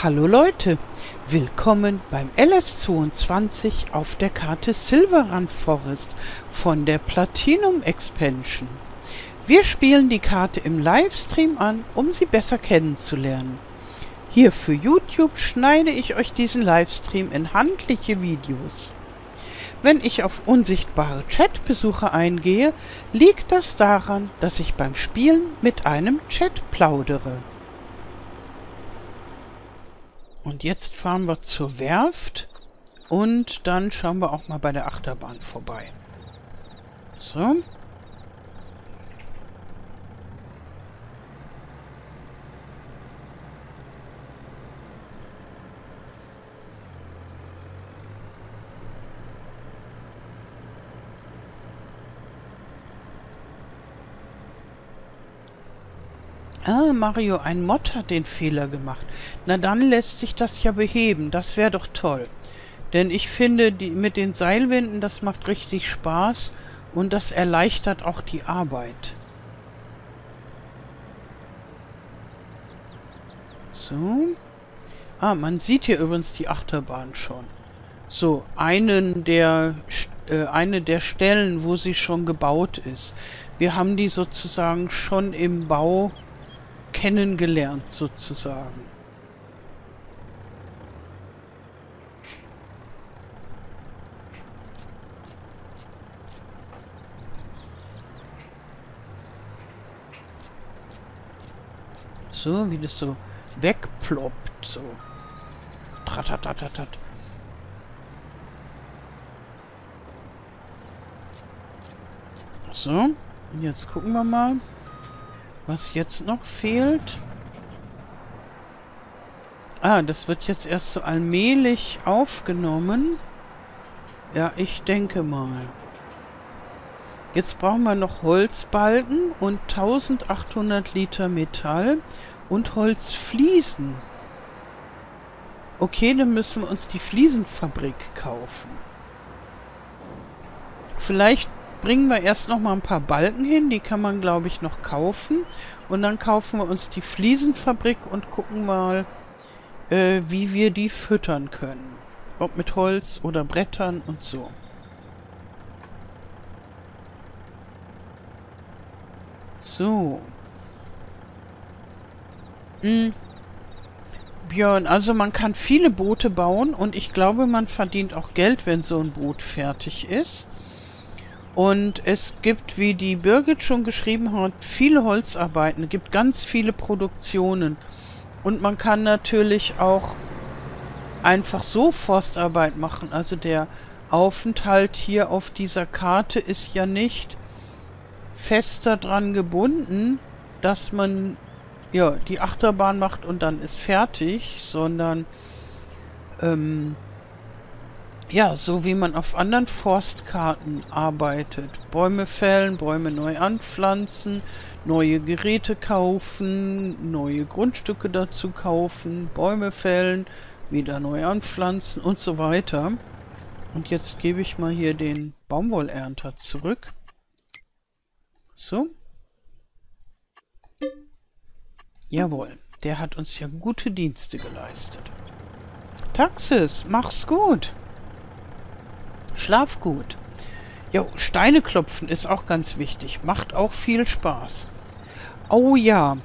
Hallo Leute, willkommen beim LS22 auf der Karte Silverrun Forest von der Platinum Expansion. Wir spielen die Karte im Livestream an, um sie besser kennenzulernen. Hier für YouTube schneide ich euch diesen Livestream in handliche Videos. Wenn ich auf unsichtbare Chatbesucher eingehe, liegt das daran, dass ich beim Spielen mit einem Chat plaudere. Und jetzt fahren wir zur Werft und dann schauen wir auch mal bei der Achterbahn vorbei. So. Ah, Mario, ein Mod hat den Fehler gemacht. Na, dann lässt sich das ja beheben. Das wäre doch toll. Denn ich finde, mit den Seilwinden, das macht richtig Spaß und das erleichtert auch die Arbeit. So. Ah, man sieht hier übrigens die Achterbahn schon. So, eine der Stellen, wo sie schon gebaut ist. Wir haben die sozusagen schon im Bau kennengelernt, sozusagen. So, wie das so wegploppt, so. Tratatatatat. So, jetzt gucken wir mal, was jetzt noch fehlt. Ah, das wird jetzt erst so allmählich aufgenommen. Ja, ich denke mal. Jetzt brauchen wir noch Holzbalken und 1800 Liter Metall und Holzfliesen. Okay, dann müssen wir uns die Fliesenfabrik kaufen. Vielleicht bringen wir erst noch mal ein paar Balken hin, die kann man, glaube ich, noch kaufen. Und dann kaufen wir uns die Fliesenfabrik und gucken mal, wie wir die füttern können. Ob mit Holz oder Brettern und so. So. Björn, also man kann viele Boote bauen und ich glaube, man verdient auch Geld, wenn so ein Boot fertig ist. Und es gibt, wie die Birgit schon geschrieben hat, viele Holzarbeiten. Es gibt ganz viele Produktionen. Und man kann natürlich auch einfach so Forstarbeit machen. Also der Aufenthalt hier auf dieser Karte ist ja nicht fest daran gebunden, dass man ja die Achterbahn macht und dann ist fertig, sondern ja, so wie man auf anderen Forstkarten arbeitet. Bäume fällen, Bäume neu anpflanzen, neue Geräte kaufen, neue Grundstücke dazu kaufen, Bäume fällen, wieder neu anpflanzen und so weiter. Und jetzt gebe ich mal hier den Baumwollernter zurück. So. Jawohl, der hat uns ja gute Dienste geleistet. Taxis, mach's gut. Schlaf gut. Jo, Steine klopfen ist auch ganz wichtig. Macht auch viel Spaß. Oh ja.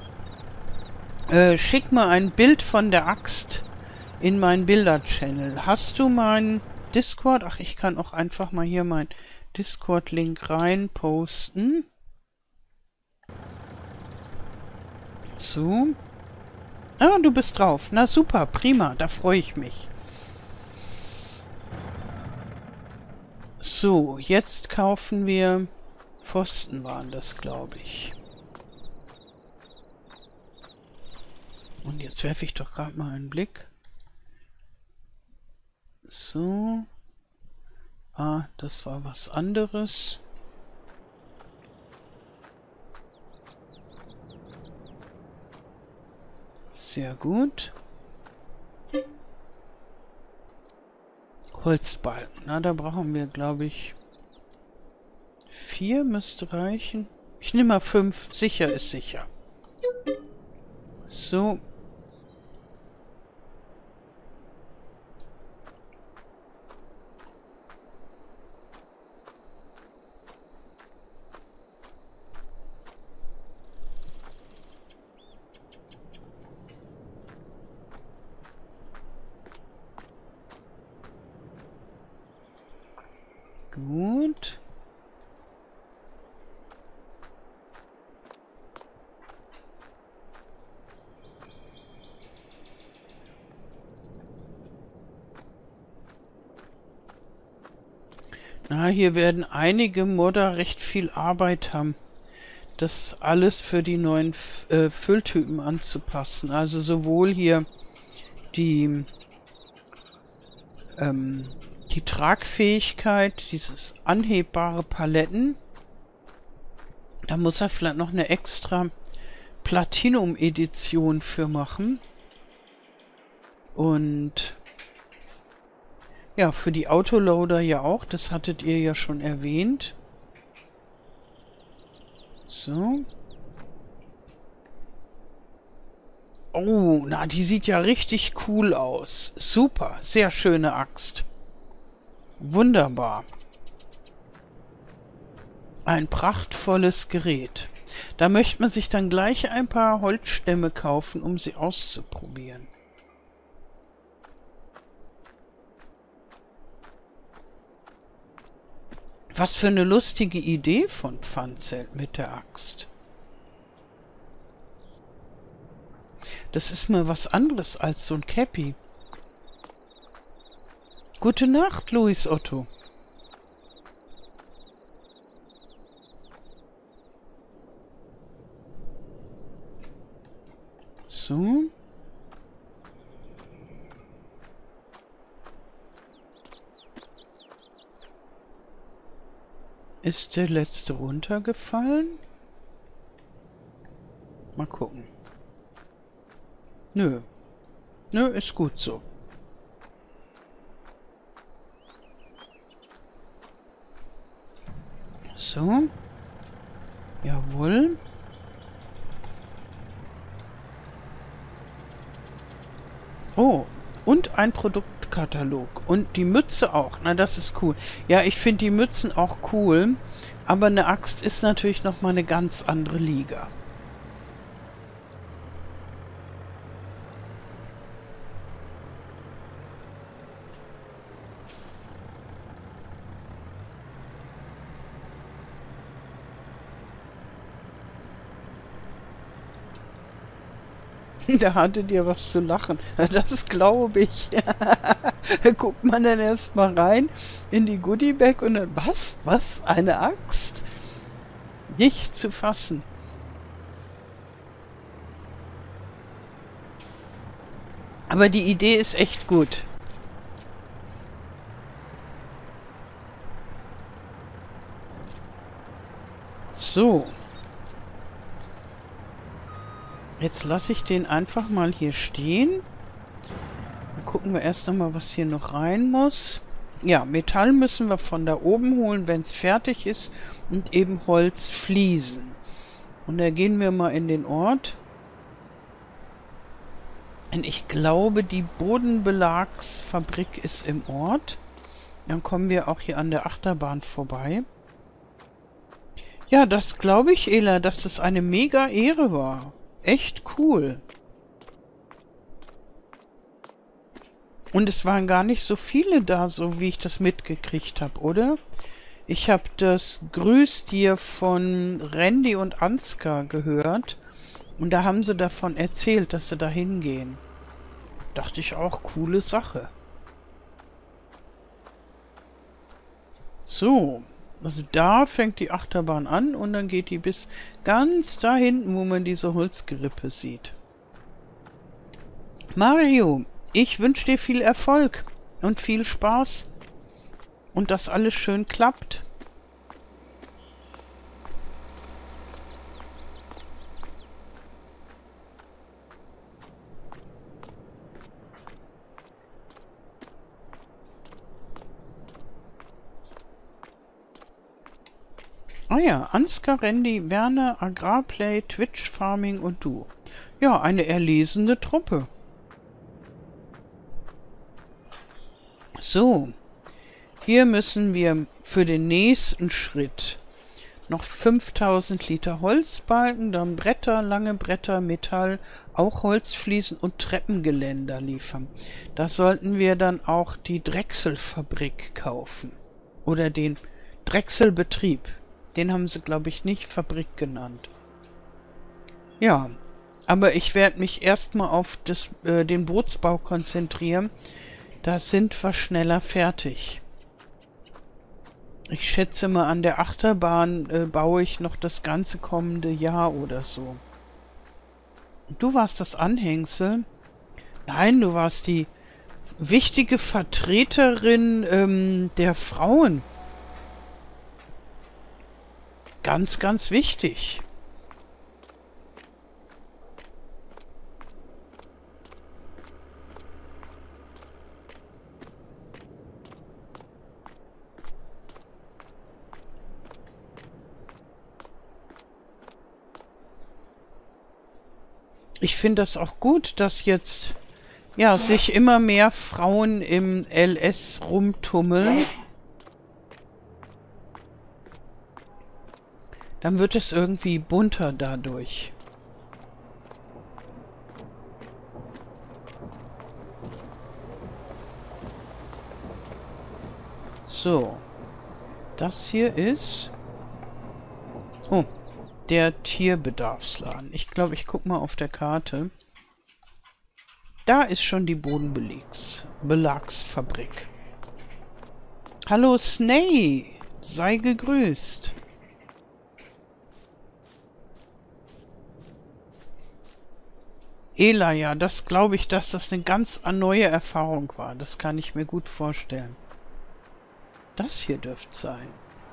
Schick mal ein Bild von der Axt in meinen Bilder-Channel. Hast du meinen Discord? Ach, ich kann auch einfach mal hier meinen Discord-Link rein posten. So. Ah, du bist drauf. Na super, prima. Da freue ich mich. So, jetzt kaufen wir Pfosten waren das, glaube ich. Und jetzt werfe ich doch gerade mal einen Blick. So. Ah, das war was anderes. Sehr gut. Holzbalken. Na, da brauchen wir, glaube ich, 4 müsste reichen. Ich nehme mal 5. Sicher ist sicher. So. Gut. Na, hier werden einige Modder recht viel Arbeit haben, das alles für die neuen Fülltypen anzupassen. Also sowohl hier die, die Tragfähigkeit, dieses anhebbare Paletten. Da muss er vielleicht noch eine extra Platinum-Edition für machen. Und ja, für die Autoloader ja auch. Das hattet ihr ja schon erwähnt. So. Oh, na, die sieht ja richtig cool aus. Super, sehr schöne Axt. Wunderbar. Ein prachtvolles Gerät. Da möchte man sich dann gleich ein paar Holzstämme kaufen, um sie auszuprobieren. Was für eine lustige Idee von Pfanzelt mit der Axt. Das ist mal was anderes als so ein Käppi. Gute Nacht, Luis Otto. So. Ist der letzte runtergefallen? Mal gucken. Nö. Nö, ist gut so. So. Jawohl. Oh, und ein Produktkatalog. Und die Mütze auch. Na, das ist cool. Ja, ich finde die Mützen auch cool. Aber eine Axt ist natürlich nochmal eine ganz andere Liga. Da hattet ihr was zu lachen. Das glaube ich. Da guckt man dann erstmal rein in die Goodiebag und dann, was? Was? Eine Axt? Nicht zu fassen. Aber die Idee ist echt gut. So. Jetzt lasse ich den einfach mal hier stehen. Dann gucken wir erst nochmal, was hier noch rein muss. Ja, Metall müssen wir von da oben holen, wenn es fertig ist. Und eben Holzfliesen. Und da gehen wir mal in den Ort. Und ich glaube, die Bodenbelagsfabrik ist im Ort. Dann kommen wir auch hier an der Achterbahn vorbei. Ja, das glaube ich, Ela, dass das eine mega Ehre war. Echt cool. Und es waren gar nicht so viele da, so wie ich das mitgekriegt habe, oder? Ich habe das Grüß dir von Randy und Ansgar gehört. Und da haben sie davon erzählt, dass sie da hingehen. Dachte ich auch, coole Sache. So. Also da fängt die Achterbahn an und dann geht die bis ganz da hinten, wo man diese Holzgerippe sieht. Mario, ich wünsche dir viel Erfolg und viel Spaß und dass alles schön klappt. Ah ja, Ansgar, Randy, Werner, Agrarplay, Twitch Farming und du. Ja, eine erlesene Truppe. So, hier müssen wir für den nächsten Schritt noch 5000 Liter Holzbalken, dann Bretter, lange Bretter, Metall, auch Holzfliesen und Treppengeländer liefern. Da sollten wir dann auch die Drechselfabrik kaufen. Oder den Drechselbetrieb. Den haben sie, glaube ich, nicht Fabrik genannt. Ja, aber ich werde mich erstmal auf den Bootsbau konzentrieren. Da sind wir schneller fertig. Ich schätze mal, an der Achterbahn baue ich noch das ganze kommende Jahr oder so. Du warst das Anhängsel? Nein, du warst die wichtige Vertreterin der Frauen. Ganz, ganz wichtig. Ich finde das auch gut, dass jetzt ja sich immer mehr Frauen im LS rumtummeln. Dann wird es irgendwie bunter dadurch. So. Das hier ist... Oh, der Tierbedarfsladen. Ich glaube, ich gucke mal auf der Karte. Da ist schon die Bodenbelagsfabrik. Hallo Sney, sei gegrüßt. Ela, ja, das glaube ich, dass das eine ganz neue Erfahrung war. Das kann ich mir gut vorstellen. Das hier dürfte sein.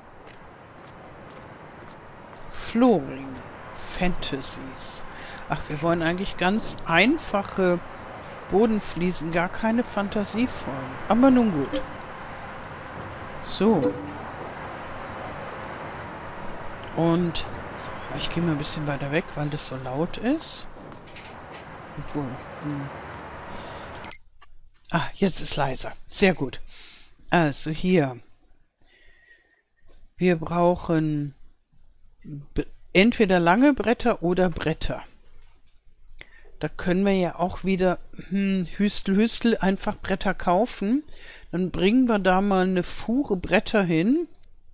Flooring. Fantasies. Ach, wir wollen eigentlich ganz einfache Bodenfliesen, gar keine fantasievollen. Aber nun gut. So. Und ich gehe mal ein bisschen weiter weg, weil das so laut ist. Obwohl. Ah, jetzt ist leiser. Sehr gut. Also hier. Wir brauchen entweder lange Bretter oder Bretter. Da können wir ja auch wieder Hüstel einfach Bretter kaufen. Dann bringen wir da mal eine Fuhre Bretter hin.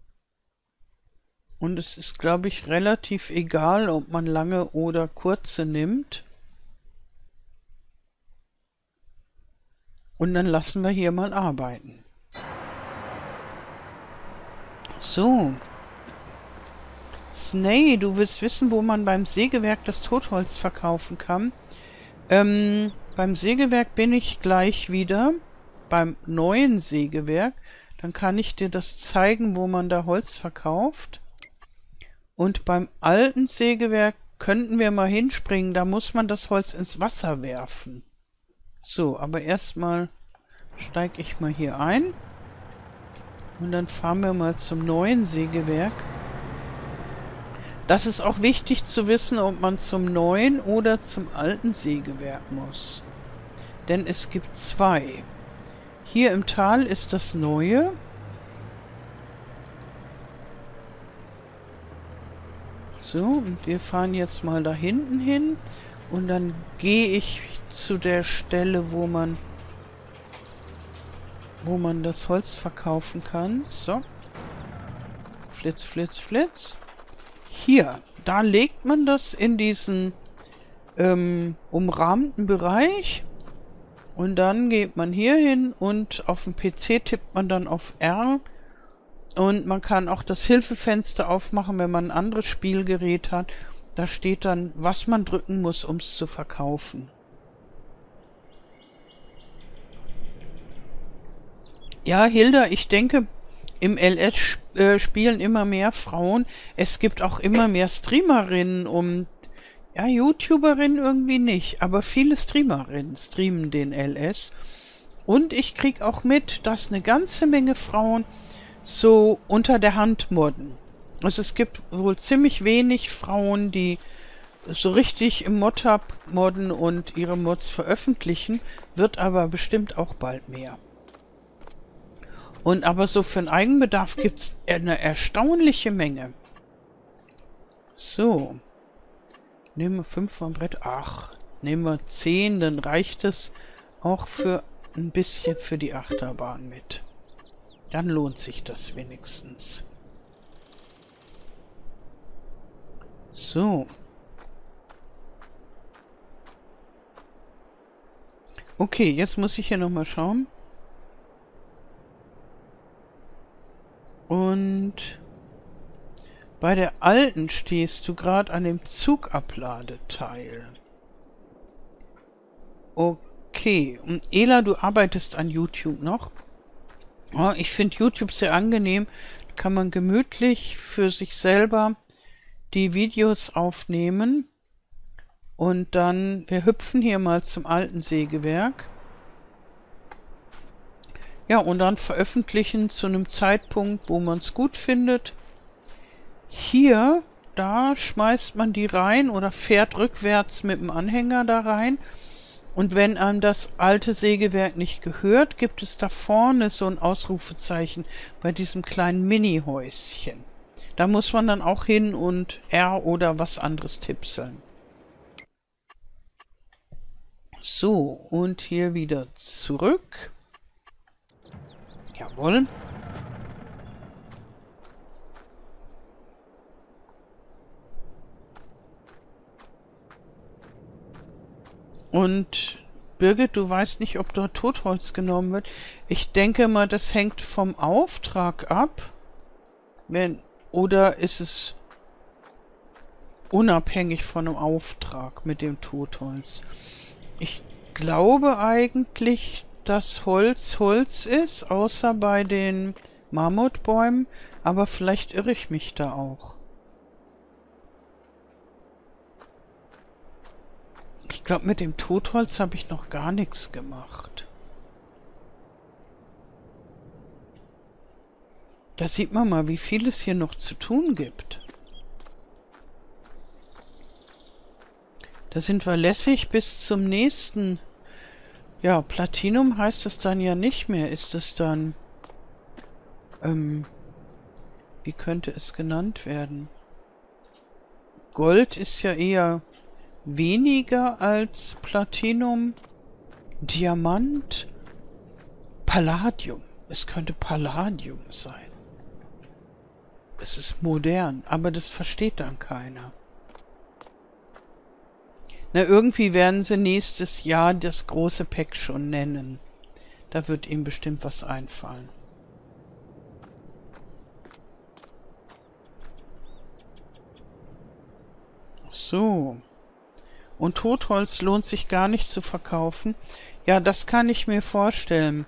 Und es ist, glaube ich, relativ egal, ob man lange oder kurze nimmt. Und dann lassen wir hier mal arbeiten. So. Sney, du willst wissen, wo man beim Sägewerk das Totholz verkaufen kann? Beim Sägewerk bin ich gleich wieder. Beim neuen Sägewerk. Dann kann ich dir das zeigen, wo man da Holz verkauft. Und beim alten Sägewerk könnten wir mal hinspringen. Da muss man das Holz ins Wasser werfen. So, aber erstmal steige ich mal hier ein. Und dann fahren wir mal zum neuen Sägewerk. Das ist auch wichtig zu wissen, ob man zum neuen oder zum alten Sägewerk muss. Denn es gibt zwei. Hier im Tal ist das neue. So, und wir fahren jetzt mal da hinten hin. Und dann gehe ich zu der Stelle, wo man das Holz verkaufen kann. So. Flitz, flitz, flitz. Hier, da legt man das in diesen umrahmten Bereich. Und dann geht man hier hin und auf dem PC tippt man dann auf R. Und man kann auch das Hilfefenster aufmachen, wenn man ein anderes Spielgerät hat. Da steht dann, was man drücken muss, um es zu verkaufen. Ja, Hilda, ich denke, im LS spielen immer mehr Frauen. Es gibt auch immer mehr Streamerinnen und ja, YouTuberinnen irgendwie nicht, aber viele Streamerinnen streamen den LS. Und ich kriege auch mit, dass eine ganze Menge Frauen so unter der Hand modden. Also es gibt wohl ziemlich wenig Frauen, die so richtig im Mod-Hub modden und ihre Mods veröffentlichen, wird aber bestimmt auch bald mehr. Und aber so für den Eigenbedarf gibt es eine erstaunliche Menge. So. Nehmen wir 5 vom Brett. Ach, nehmen wir 10, dann reicht es auch für ein bisschen für die Achterbahn mit. Dann lohnt sich das wenigstens. So. Okay, jetzt muss ich hier nochmal schauen. Und bei der alten stehst du gerade an dem Zugabladeteil. Okay. Und Ela, du arbeitest an YouTube noch. Ja, ich finde YouTube sehr angenehm. Da kann man gemütlich für sich selber die Videos aufnehmen. Und dann, wir hüpfen hier mal zum alten Sägewerk. Ja, und dann veröffentlichen zu einem Zeitpunkt, wo man es gut findet. Hier, da schmeißt man die rein oder fährt rückwärts mit dem Anhänger da rein. Und wenn einem das alte Sägewerk nicht gehört, gibt es da vorne so ein Ausrufezeichen bei diesem kleinen Mini-Häuschen. Da muss man dann auch hin und R oder was anderes tipseln. So, und hier wieder zurück. Jawohl. Und Birgit, du weißt nicht, ob dort Totholz genommen wird. Ich denke mal, das hängt vom Auftrag ab. Oder ist es unabhängig von einem Auftrag mit dem Totholz? Ich glaube eigentlich, dass Holz ist, außer bei den Mammutbäumen. Aber vielleicht irre ich mich da auch. Ich glaube, mit dem Totholz habe ich noch gar nichts gemacht. Da sieht man mal, wie viel es hier noch zu tun gibt. Da sind wir lässig bis zum nächsten. Ja, Platinum heißt es dann ja nicht mehr. Ist es dann... wie könnte es genannt werden? Gold ist ja eher weniger als Platinum. Diamant. Palladium. Es könnte Palladium sein. Es ist modern, aber das versteht dann keiner. Na, irgendwie werden sie nächstes Jahr das große Pack schon nennen. Da wird ihm bestimmt was einfallen. So. Und Totholz lohnt sich gar nicht zu verkaufen. Ja, das kann ich mir vorstellen.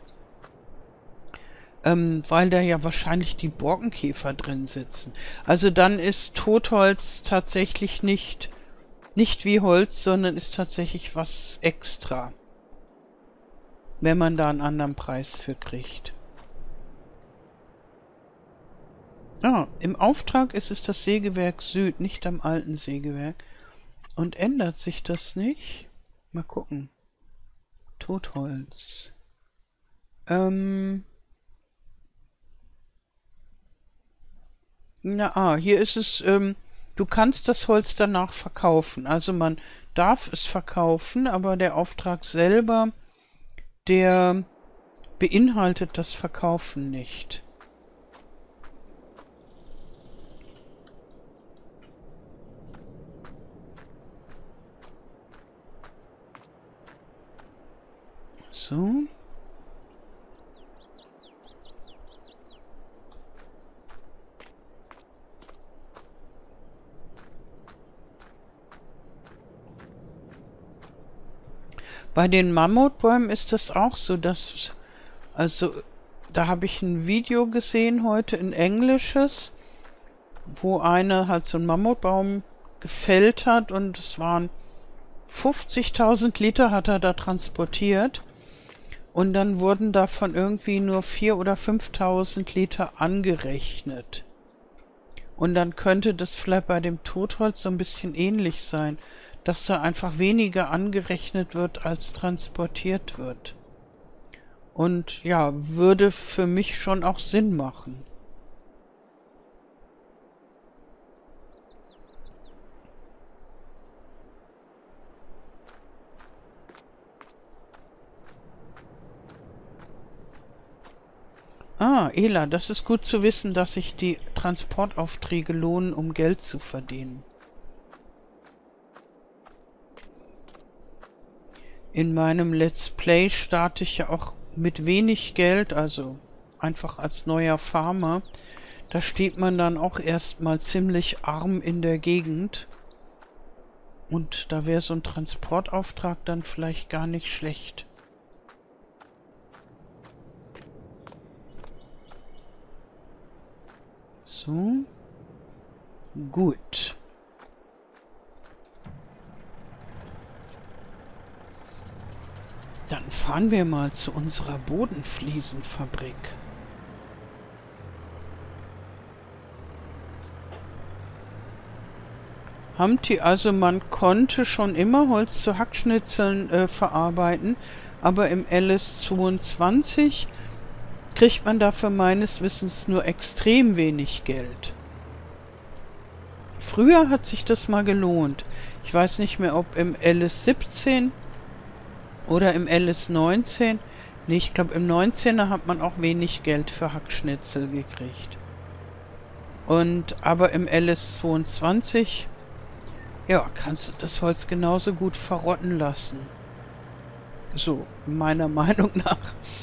Weil da ja wahrscheinlich die Borkenkäfer drin sitzen. Also dann ist Totholz tatsächlich nicht wie Holz, sondern ist tatsächlich was extra. Wenn man da einen anderen Preis für kriegt. Ah, im Auftrag ist es das Sägewerk Süd, nicht am alten Sägewerk. Und ändert sich das nicht? Mal gucken. Totholz. Hier ist es, du kannst das Holz danach verkaufen. Also man darf es verkaufen, aber der Auftrag selber, der beinhaltet das Verkaufen nicht. So. Bei den Mammutbäumen ist das auch so, dass, also, da habe ich ein Video gesehen heute, ein englisches, wo einer halt so einen Mammutbaum gefällt hat und es waren 50.000 Liter hat er da transportiert und dann wurden davon irgendwie nur 4.000 oder 5.000 Liter angerechnet. Und dann könnte das vielleicht bei dem Totholz so ein bisschen ähnlich sein, dass da einfach weniger angerechnet wird, als transportiert wird. Und ja, würde für mich schon auch Sinn machen. Ah, Ela, das ist gut zu wissen, dass sich die Transportaufträge lohnen, um Geld zu verdienen. In meinem Let's Play starte ich ja auch mit wenig Geld, also einfach als neuer Farmer. Da steht man dann auch erstmal ziemlich arm in der Gegend. Und da wäre so ein Transportauftrag dann vielleicht gar nicht schlecht. So. Gut. Dann fahren wir mal zu unserer Bodenfliesenfabrik. Hamti, also man konnte schon immer Holz zu Hackschnitzeln verarbeiten, aber im LS22 kriegt man dafür meines Wissens nur extrem wenig Geld. Früher hat sich das mal gelohnt. Ich weiß nicht mehr, ob im LS17 oder im LS19. Nee, ich glaube im 19er hat man auch wenig Geld für Hackschnitzel gekriegt. Aber im LS22, ja, kannst du das Holz genauso gut verrotten lassen. So, meiner Meinung nach.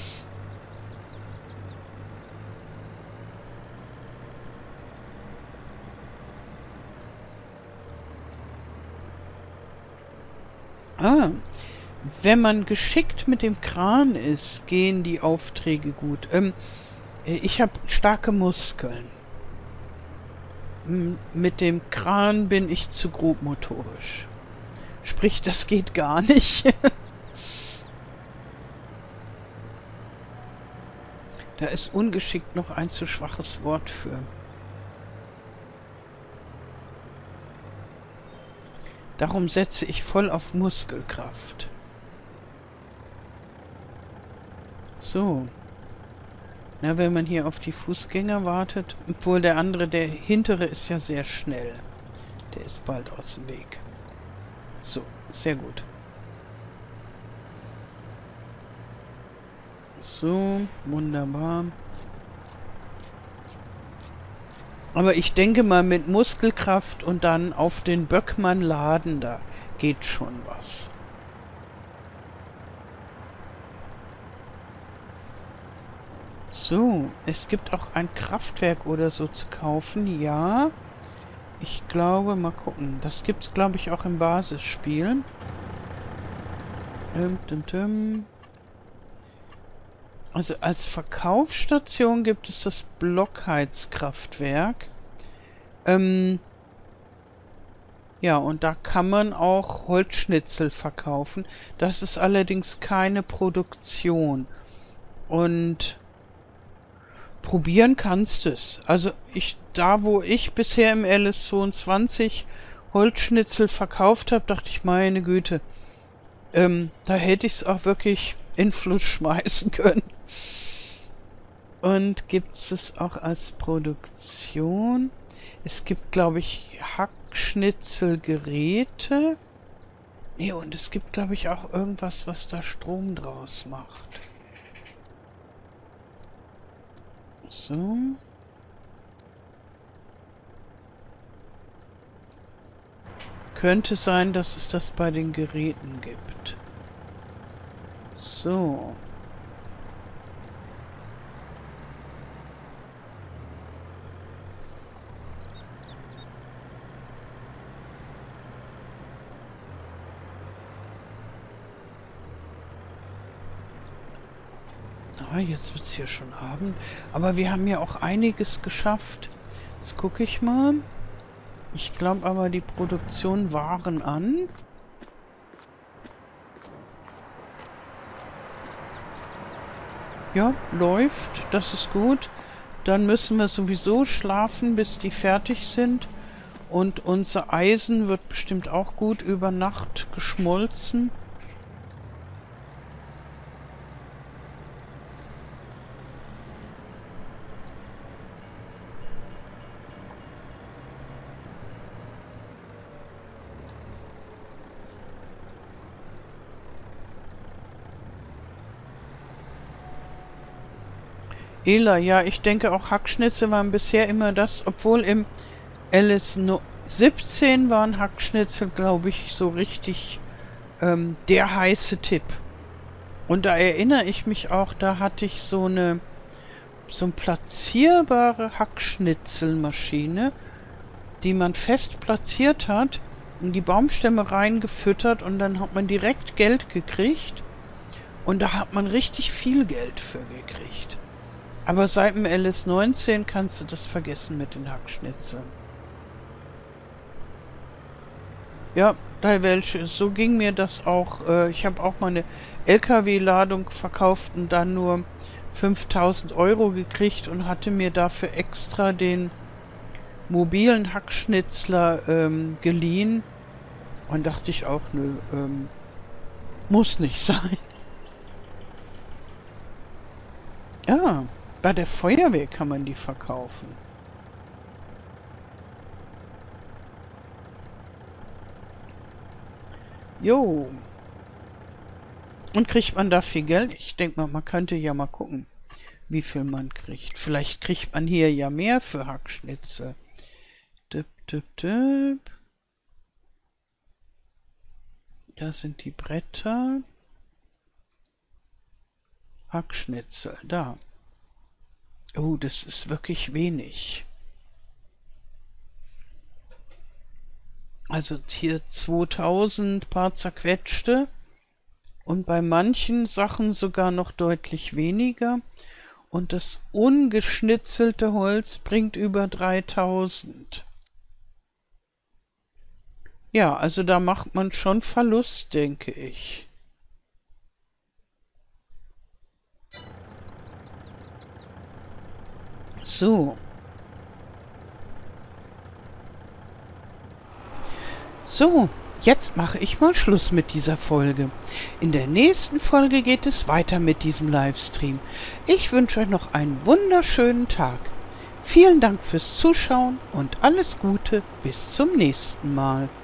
Ah, wenn man geschickt mit dem Kran ist, gehen die Aufträge gut. Ich habe starke Muskeln. Mit dem Kran bin ich zu grobmotorisch. Sprich, das geht gar nicht. Da ist ungeschickt noch ein zu schwaches Wort für. Darum setze ich voll auf Muskelkraft. So. Na, wenn man hier auf die Fußgänger wartet, obwohl der andere, der hintere, ist ja sehr schnell. Der ist bald aus dem Weg. So, sehr gut. So, wunderbar. Aber ich denke mal, mit Muskelkraft und dann auf den Böckmann laden, da geht schon was. So, es gibt auch ein Kraftwerk oder so zu kaufen, ja. Ich glaube, mal gucken. Das gibt's, glaube ich, auch im Basisspiel. Also als Verkaufsstation gibt es das Blockheizkraftwerk. Ja, und da kann man auch Holzschnitzel verkaufen. Das ist allerdings keine Produktion. Und probieren kannst du es. Also da wo ich bisher im LS22 Holzschnitzel verkauft habe, dachte ich, meine Güte, da hätte ich es auch wirklich in Fluss schmeißen können. Und gibt es auch als Produktion? Es gibt, glaube ich, Hackschnitzelgeräte. Nee, und es gibt, glaube ich, auch irgendwas, was da Strom draus macht. So. Könnte sein, dass es das bei den Geräten gibt. So. Ah, jetzt wird es hier schon Abend. Aber wir haben ja auch einiges geschafft. Jetzt gucke ich mal. Ich glaube aber, die Produktion waren an. Ja, läuft. Das ist gut. Dann müssen wir sowieso schlafen, bis die fertig sind. Und unser Eisen wird bestimmt auch gut über Nacht geschmolzen. Ela, ja, ich denke auch Hackschnitzel waren bisher immer das, obwohl im LS17 waren Hackschnitzel, glaube ich, so richtig der heiße Tipp. Und da erinnere ich mich auch, da hatte ich so eine platzierbare Hackschnitzelmaschine, die man fest platziert hat, in die Baumstämme reingefüttert und dann hat man direkt Geld gekriegt. Und da hat man richtig viel Geld für gekriegt. Aber seit dem LS19 kannst du das vergessen mit den Hackschnitzeln. Ja, da welche. So ging mir das auch. Ich habe auch mal eine LKW-Ladung verkauft und dann nur 5.000 Euro gekriegt und hatte mir dafür extra den mobilen Hackschnitzler geliehen. Und dachte ich auch, nö, muss nicht sein. Ja, bei der Feuerwehr kann man die verkaufen. Jo. Und kriegt man da viel Geld? Ich denke mal, man könnte ja mal gucken, wie viel man kriegt. Vielleicht kriegt man hier ja mehr für Hackschnitzel. Dip, dip, dip. Da sind die Bretter. Hackschnitzel, da. Oh, das ist wirklich wenig. Also hier 2000 paar zerquetschte und bei manchen Sachen sogar noch deutlich weniger. Und das ungeschnitzelte Holz bringt über 3000. Ja, also da macht man schon Verlust, denke ich. So. So, jetzt mache ich mal Schluss mit dieser Folge. In der nächsten Folge geht es weiter mit diesem Livestream. Ich wünsche euch noch einen wunderschönen Tag. Vielen Dank fürs Zuschauen und alles Gute bis zum nächsten Mal.